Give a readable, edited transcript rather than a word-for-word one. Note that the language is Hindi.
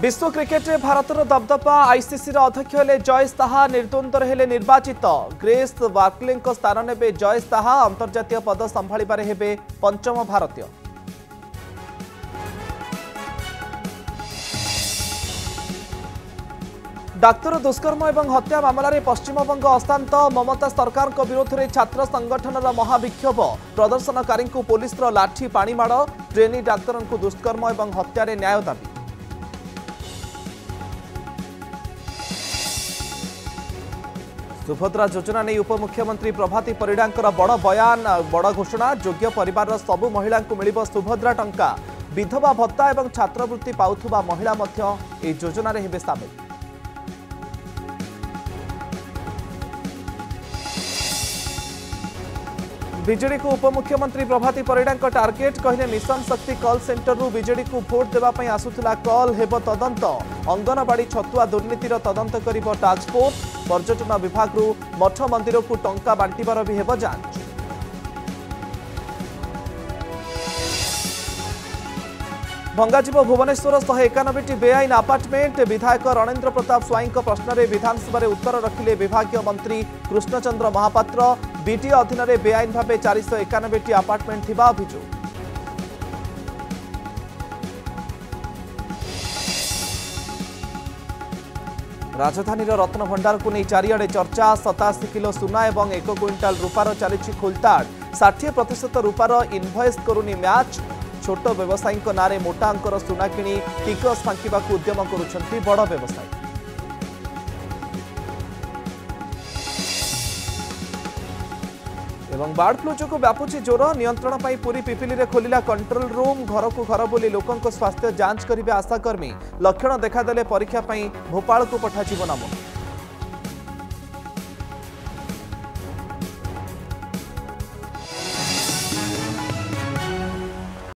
विश्व क्रिकेट रे भारतर दबदबा आईसीसी अध्यक्ष हेले जयेश साहा निर्द्वंद्व हेले निर्वाचित। ग्रेस बार्कले स्थान ने जयेश साहा अंतर्जातीय पद संभाळिबारे हेबे पंचम भारतीय। डाक्तर दुष्कर्म एवं हत्या मामलें पश्चिमबंग अशांत। ममता सरकार विरोध में छात्र संगठन महाविक्षोभ। प्रदर्शनकारी पुलिस लाठी पाणीमाड़। ट्रेनी डाक्तर को दुष्कर्म एवं हत्या न्याय दाबी। सुभद्रा योजना नहीं उपमुख्यमंत्री प्रभाती परिडा बड़ बयान बड़ घोषणा। योग्य परिवार सबु महिला को मिलिब सुभद्रा टंका। विधवा भत्ता एवं छात्रवृत्ति पाउथुबा महिला मध्य ए योजना रे हेबे शामिल। बीजेडी को उपमुख्यमंत्री प्रभाती परिडा टार्गेट कहले मिशन शक्ति कॉल सेंटर रु बीजेडी को भोट देवाई आसुला कॉल हेब तदंत। अंगनवाड़ी छतुआ दुर्नीतिर तदंत करिब टास्क फोर्स। पर्यटन विभाग रु मठ मंदिर को टंका बांटिबार भी हेब जांच। भंगाजीव भुवनेश्वर 191 बेआईन अपार्टमेंट। विधायक रणेन्द्र प्रताप स्वाई प्रश्न में विधानसभा उत्तर रखिले विभागीय मंत्री कृष्णचंद्र महापात्र। बीटी अधीन में बेआईन भाव 491 अपार्टमेंट थिबा अभियोग। राजधानी रत्न भंडार को नहीं चारिआडे चर्चा। 87 किलो सुना और 1 क्विंटाल रूपार चली खोलताड़। 60% रूपार इनभॉइस करुनी मैच। छोट व्यवसायी नारे मोटा अंकर सुना किणी टिकस फांकिबा उद्यम करुछंती बड़ व्यवसायी। एवं बार्ड फ्लू जो व्यापुची ज्वर। नियंत्रण पाई पूरी पिपिली रे खोलिला कंट्रोल रूम। घर को घर बोली लोकंक स्वास्थ्य जांच करिबे आशाकर्मी। लक्षण देखादेले परीक्षा पाई भोपाल को पठाजिबो नमूना।